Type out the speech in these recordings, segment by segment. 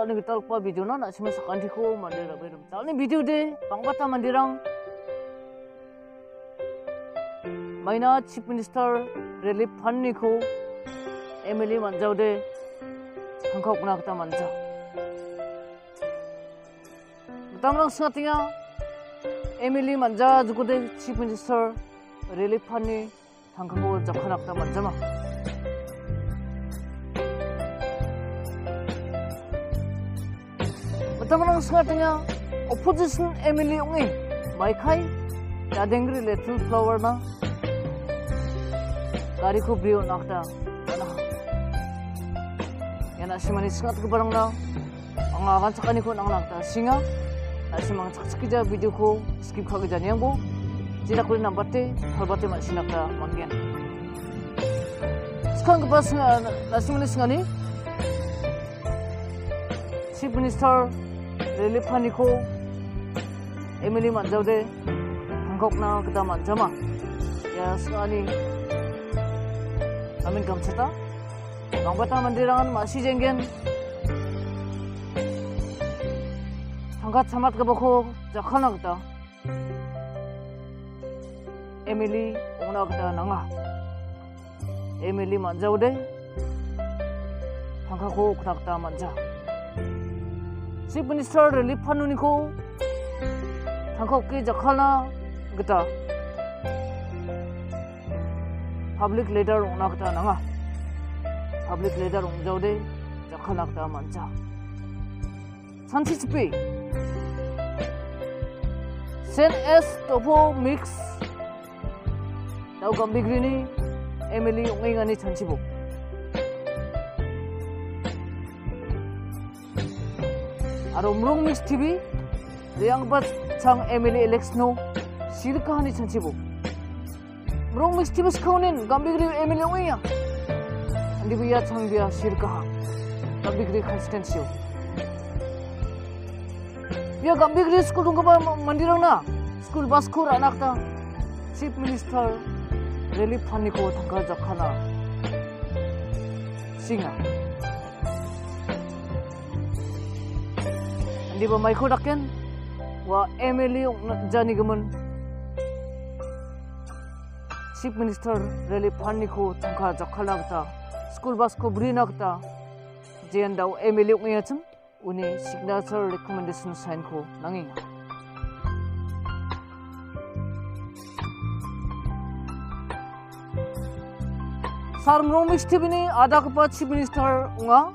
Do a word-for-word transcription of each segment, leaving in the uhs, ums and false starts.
ni kita lupa video na nak cuma sekanti ko mandir abai rum. Tal ni video de pangbata mandirang. Maina Chief Minister Relief Fund ni ko M L A manjau de hangkau kena kita manjau. Tamrang sengatia M L A manja juga de Chief Minister Relief Fund ni hangkau jakana kita manjama. Tamrang sengatia opposition M L A ungi maikai ya dengri little flower na gari ko brio nakta ana ya Nasimangni sengat ke barang na ang Aganchakani ko nang nakta singa Nasimang sakskija video ko skip kha ga jani angbo jira ko nambate halbate ma sinakta manggen skang ke pas Nasimangni sengani Chief Minister Relief Fund ko M L A manjau de hangkok na kita manjama ya sekali amin kamsata mangbata mandirangan masih jenggen hangkat samat kabako jakana kita M L A ongna kita nanga M L A manjau de hangkako kita manja Chief Minister Relief Fund ni ko hangkau ke jakana kita public leader ongna kita nanga public leader ongjau de jakana kita manja sanchi chipi sen s topo mix tau gambigri ni M L A ongai ngani chanchibo aro mrung mix T V yang bat chang M L A election no sirka hani chanchibo mrung mix T V skaunin gambigri M L A oya andi biya chang biya sirka gambigri constituency biya gambigri school dung ba mandirang na school bus ko anakta Chief Minister Relief Fund ko thangka jakana singa andi ba mai ko daken wa M L A jani gaman Chief Minister Relief Fund ko thangka jakhala gta school bus ko brina gta jen daw M L A ngi acham uni signature recommendation sign ko nangi sarmrong mix T V ni ada kapa Chief Minister unga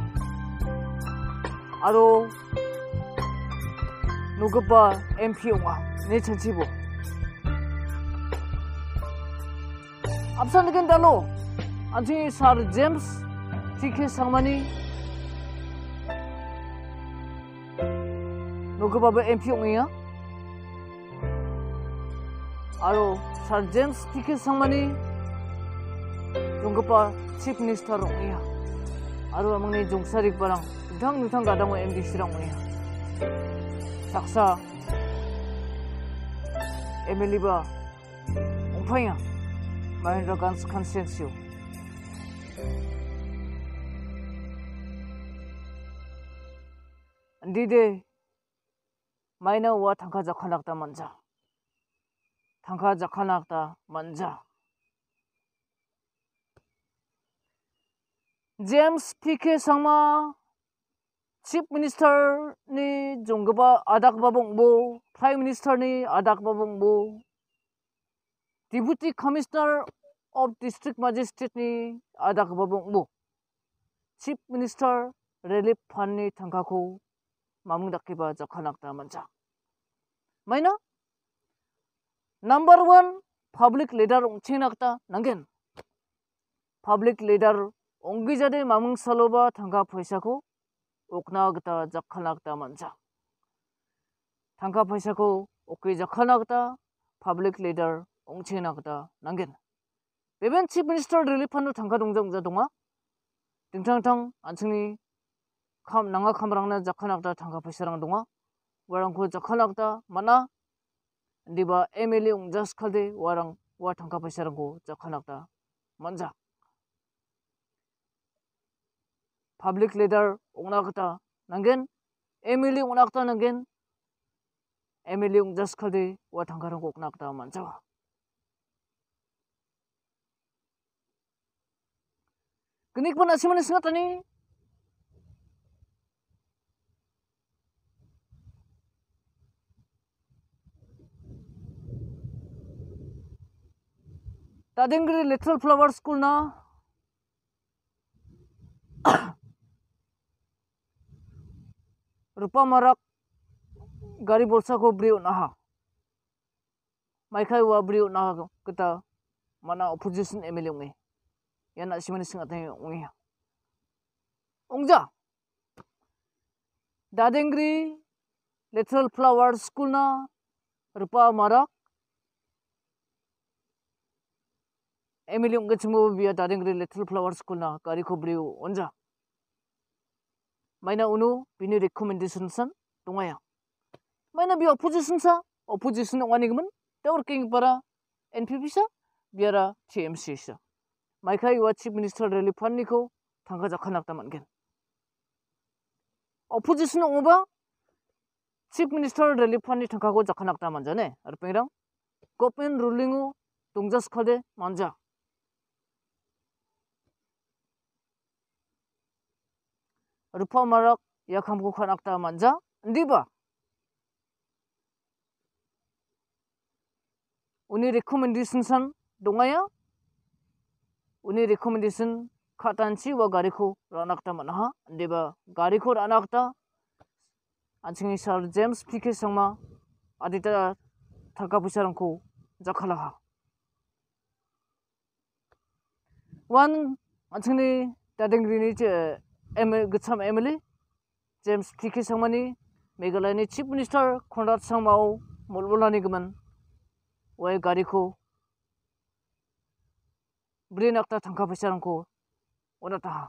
aro nugapa M P unga ne chanchibo absan again dalo anji Sir James T K Sangmani nugapa M P unga aro Sir James T K Sangmani nugapa Chief Minister unga aro amangni jungsarik barang dang nutang gadang M D sirang unga saksa M L A ba ongphaya Mahindra Gans constituency andide maina wa thangka jakhanakta manja thangka jakhanakta manja James P K Sangma Chief Minister ni jonggaba adak babongbo Prime Minister ni adak babongbo Deputy Commissioner of District Magistrate ni adak babongbo Chief Minister Relief Fund ni thangkako mamung dakiba jakhanakta manja maina number one public leader ongchinakta nangen public leader onggijade mamung saloba thangka paisa ko okna gta jakkhana gta manja thangka paisa ko okki jakkhana gta public leader ongchena gta nangen beben Chief Minister Relief Fund thangka dongjang ja donga tingtang tang anchingni kham nanga khamrangna jakkhana gta thangka paisa rang donga warang ko jakkhana gta mana ndiba M L A ongjas khalde warang wa thangka paisa rang ko jakkhana gta manja public leader ongna gta nanggen emili unakta nanggen emili ungjas khalde wa thangkarang koknakta manjawa. Kenik pun asimani singatani Tadingri Little Flower School na rupa marak gari bolsa ko brio naha maikai wa brio naha kita mana opposition M L A ungi yan asimani singatani ungi ungja Dadingri Little Flower School na rupa marak M L A ungi chimu biya Dadingri Little Flower School na gari ko brio onja maina unu bini recommendation san tungaya maina bi opposition sa opposition wani gemen da working para N P P sa biara T M C sa maikai wa chief minister relief fund ni ko thangka jakhanak ta mangen opposition oba chief minister relief fund ni thangka ko jakhanak ta manjane ar pengrang government ruling u tungjas khade manja rupa marak yakam ko khanakta manja ndiba uni recommendation san dongaya uni recommendation khatanchi wa gari ko ranakta manha ndiba gari ko ranakta anching sir James P K sangma adita thaka pusarangko jakhalaha one anchingni Dadingri ni che Gacham M L A James P K Sangmani Meghalaya Chief Minister Conrad Sangmao Molbolani Gaman Wai Gariko Brinakta Tangka Pesarangko Onata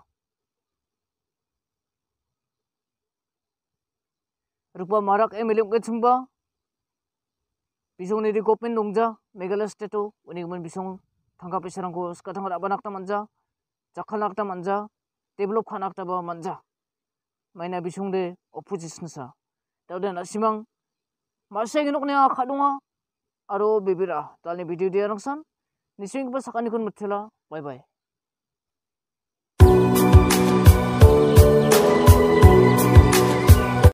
Rupa Marak M L A Gachumba Bisong ni Kopin Nungja Meghalaya State Unigaman Bisong Tangka Pesarangko Skatang Abanakta Manja Jakhalakta Manja develop khanakta ba manja maina bisungde opposition sa tawden asimang maseng noknya khadunga aro bibira talni video dia rangsan nising ba sakani kun mutela bye bye.